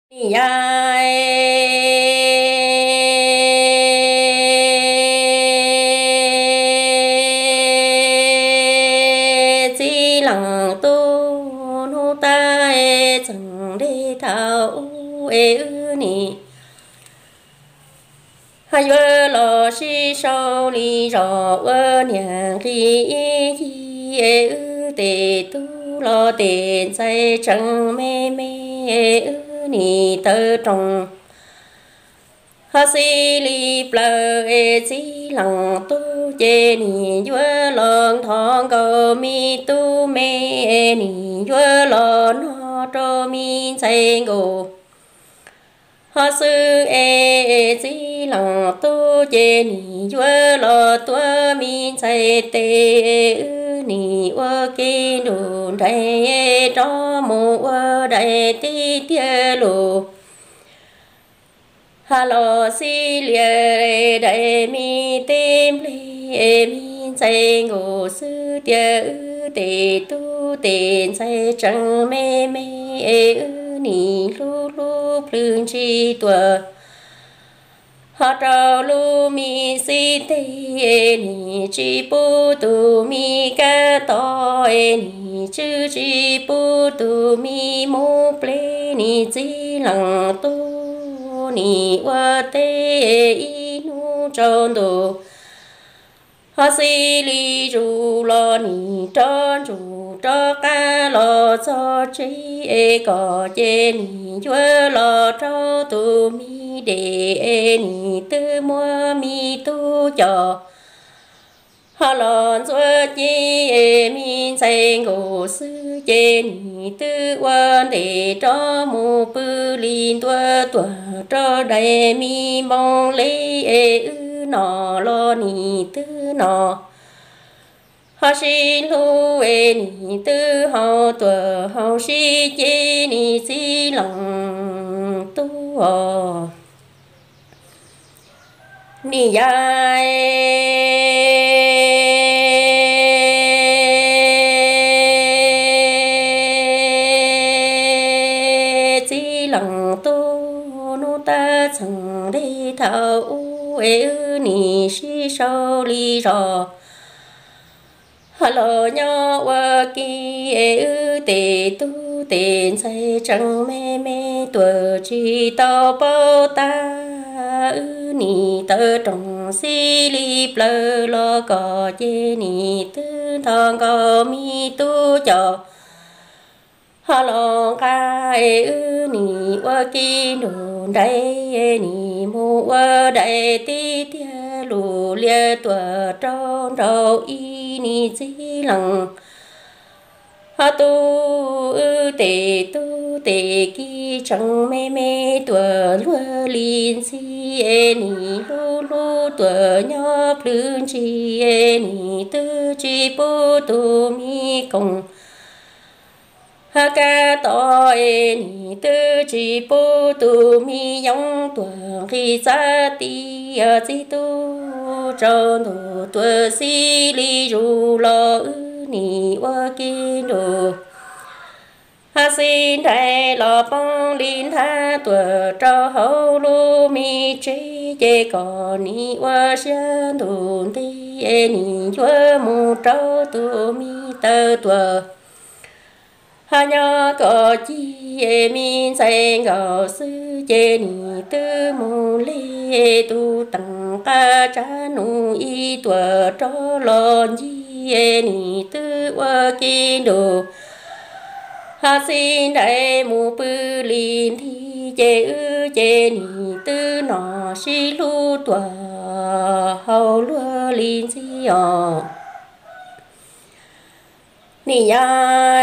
ya chỉ lặng tu nô ta chẳng để thảo ư nì hai vợ lo si sau li rõ vợ nhàng khi ư tề tu lo tiền say chẳng mê mê ư nì tơ trong ha si li plơ chi lăng tu chê nì vua lon thong cầu mi tu mê nì vua lon ho trô mi say ngô ha sư chi lăng tu chê nì vua lo tua mi say tê nì vua kinh đồn đại cho mù vua đại ti tia lù hello si lìa đại mi tem lìa mi say ngô sư tia tề tu tiền say trăng mê mê nì lu lu plương chi tua ha trao lu mi si tê nì chi pu tu mi ca to nì chư chi pu tu mi mô ple nì chi lăng tu nì wa tê inu tròn đồ ha si li ru lo nì tròn ru cho ca lo cho chi có chê nì chua lo cho tu mi đề nì tư mua mi tu cho ha lon chua chi mi say ngô sư chê nì tư quan để cho mù bư lin tua tua cho đại mi mong lấy nọ lo nì tư nọ ha xin lu nì tư hao tua hao si chê nì si lòng tu nì ya lăng tu nô ta chẳng đi thảo ư nì si sau li rò hello nhỏ wa ki ư tề tu tiền say chẳng mê mê tuổi chi tao bao ta ư nì tơ trong si li plơ lo có chê nì tư thong có mi tu cho hello ca ư nì wa ki đồn đại nì mô wa đại ti tia lù lia tua trong đầu y nì chi lăng ha tu ư tề ki chẳng mê mê tua lúa lin si nì lu lu tua nhỏ plương chi nì tư chi pu tu mi công ha ca to nì tư chi pu tu mi yong tuần khi sa ti chi tu tròn tu tu si li ru lo nì wa ki đồ ha xin thầy lo bông linh tha tuần cho hậu lu mi chi chê có nì wa sơn tu ti nì chúa mu trâu tu mi tơ tuần ha nhỏ có chi min say ngọ sư chê nì tư mô lê tu tăng ca cha nu y tua cho lon chi nì tư wa ki đồ ha xin đại mù bư lin thi chê nì tư nọ si lu tua hậu lúa lin si ọ nì ya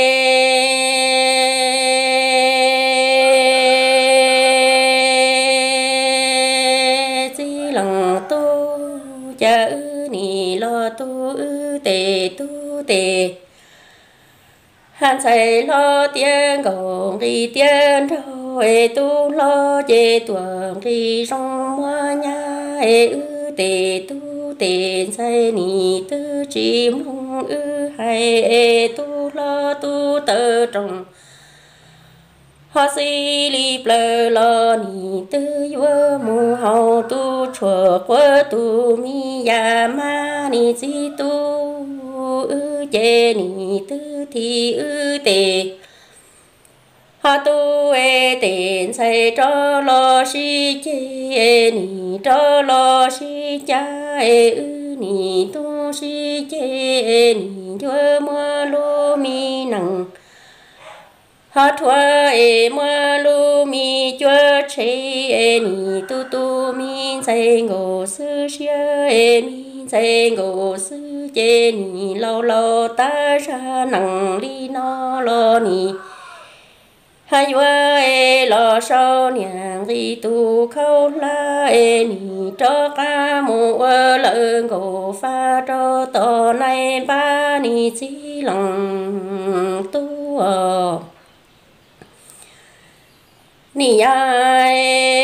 chi lăng tu cha ư nì lo tu ư tề han say lo tiếng gồng đi tiếng rồi tu lo chê tuồng đi trong hoa nha ư tề tu tiền say nì tư chim hung ư hay tu lo tu tơ trong họ xì li bờ lo ni tư vua mù hậu tu chùa qua tu mi ya ma ni si tu ư chê ni tư thì ư tề họ tu e tiền xây cho lo si chê ni cho lo si cha e ư ni tu si chê ni vua mua lu mi nằng hát hoa e ma lu mi chúa chế e ni tu tu mi say ngô sư xia e mi say ngô sư chế ni lâu lâu ta ra nằng li no lo ni hai hoa e lo sau nhàng đi tu khâu la e ni cho ca mù lợn ngô pha cho to này ba ni chỉ lòng tu ni ai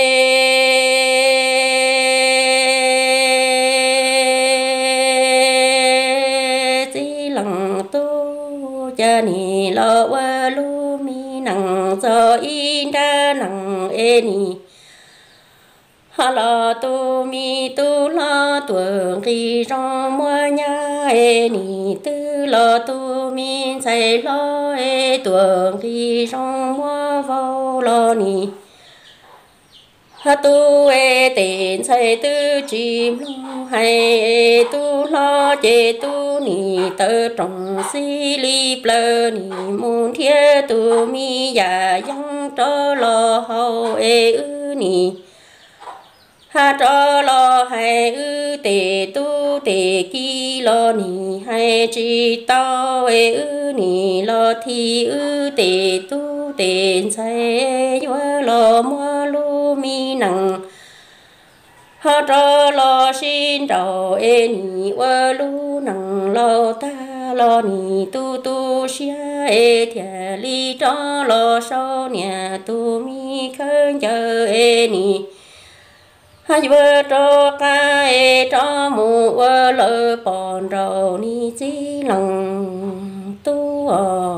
chỉ lòng tu cha ni lo qua lu mi nằng cho in ra nằng e ni ha lo tu mi tu lo tuồng khi trong mua nhà e ni tư lo tu mi say lo e tuồng khi trong mua vô lo ni ha tu e tiền say tư chim lo hay e tu lo chế tu ni tơ trong xí li plơ ni môn thiên tu mi ya yang cho lo hậu e ư ni ha cho lo hay ư tề tu tề ki lo ni hay chi tao e ư ni lo thi ư tề tu tề say vua lo mua lu mi nằng ha cho lo xin đầu e ni vua lu nằng lo ta lo ni tu tu xia e thia li cho lo sau nhà tu mi khơi chờ e ni hai vợ cho ca e cho mù vợ lỡ bọn rầu ni chỉ lòng tu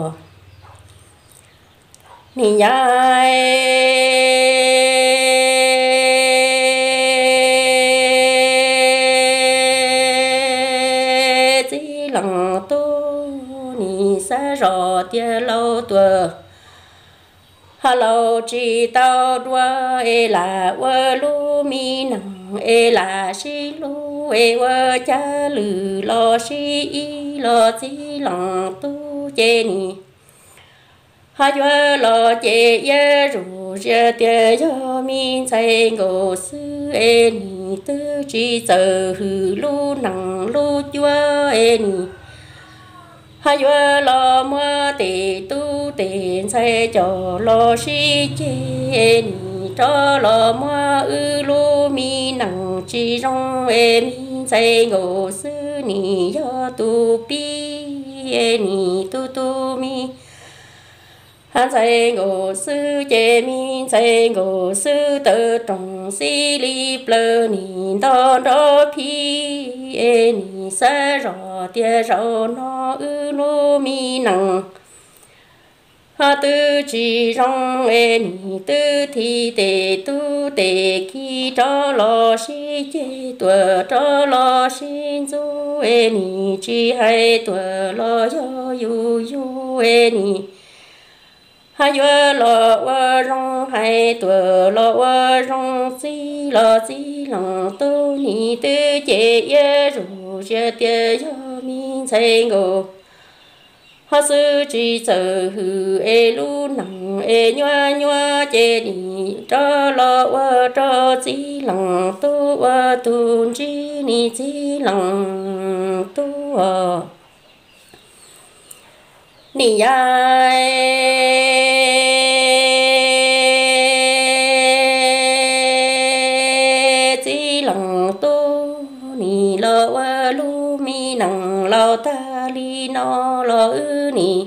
ni dài chỉ lòng tu ni xa rõ tia lâu tuổi hello chỉ tao đua e là vợ lu mi nằng e là si lu e vợ cha lử lo si y lo chỉ lòng tu chê ni hai vợ lo chê ye ru ye tia yo mi say ngô sư e ni tư chỉ giờ hư lu nằng lu chúa e ni hai vợ lo mua tề tu tiền say cho lo si chê ni cho lo mua ư lu mi nằng chi rong e mi say ngô sư ni yo tu pi e ni tu tu mi han say ngô sư chê mi say ngô sư tự trong si li plơ ni đo đo pi e ni sa rõ tia rõ nó ư lu mi nằng ha tư chỉ rong e ni tư thi tề tu tề ki cho lo si chê tua cho lo xin du e ni chi hay tua lo yo yu yu e ni hai vợ lo vợ rong hai tuổi lo vợ rong xí lo xí lòng tu ni tư chế ye ru chế tia yo mi say ngô ha sư chỉ sợ hư e lu nằng e nhua nhua chế ni cho lo vợ cho xí lòng tu vợ tu chi ni xí lòng tu ni ai chỉ lòng tu ni lo wa lu mi nằng lo ta li no lo ư ni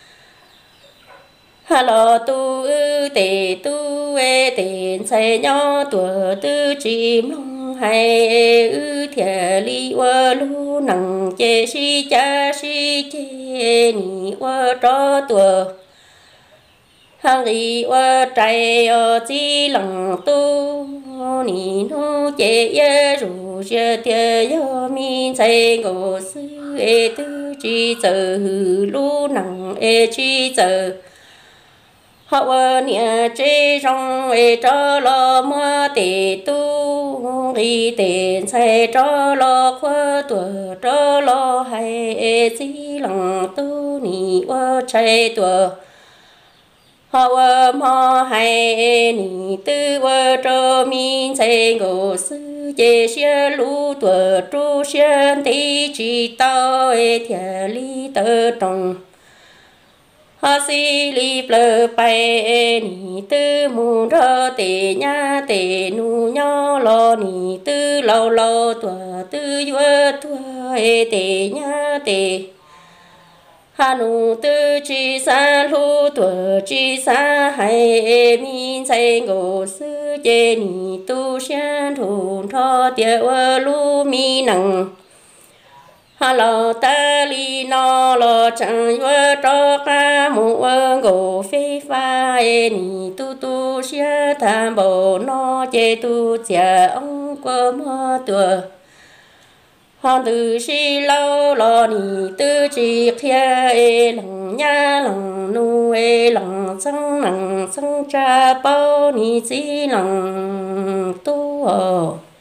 ha lo tu ư tề tu e tiền say nhỏ tuổi tư chim long hay ư thia li wa lu nằng chê si cha si chê ni wa cho tuổi hàng đi qua trái ở chỉ lòng tu nị nu chế ye ru chế tie yo min chạy ngô sư e tư chỉ giờ lu nặng e chỉ giờ họ nia chế trong e cho lo mua tề tu đi tiền xe cho lo khoa tuổi cho lo hay e chỉ lòng tu nị qua trái tuổi họ mò hay nị tư vợ cho min xây ngô sư chế xe lũ tuổi tru xuyên tí chỉ tao e thiệt lý tơ trong họ xí li plơ bay nị tư mù rơ tề nhá tề nu nhỏ lo nị tư lâu lâu tuổi tư vợ tuổi e tề nhá tề hà nụ tư chi sa lu tuổi chi sa hay min say ngô sư chế nị tu xuyên thùng thọ tiệt lu mi nằng hà lo ta li no lo chẳng vợ cho ca mu ngô phê pha nị tu tu xuyên tham bộ no chế tu chia ông qua mơ tuổi hoàng tử si lâu lo nị tư chỉ khía lòng nhá lòng nu lòng sang cha bao nị chỉ lòng tu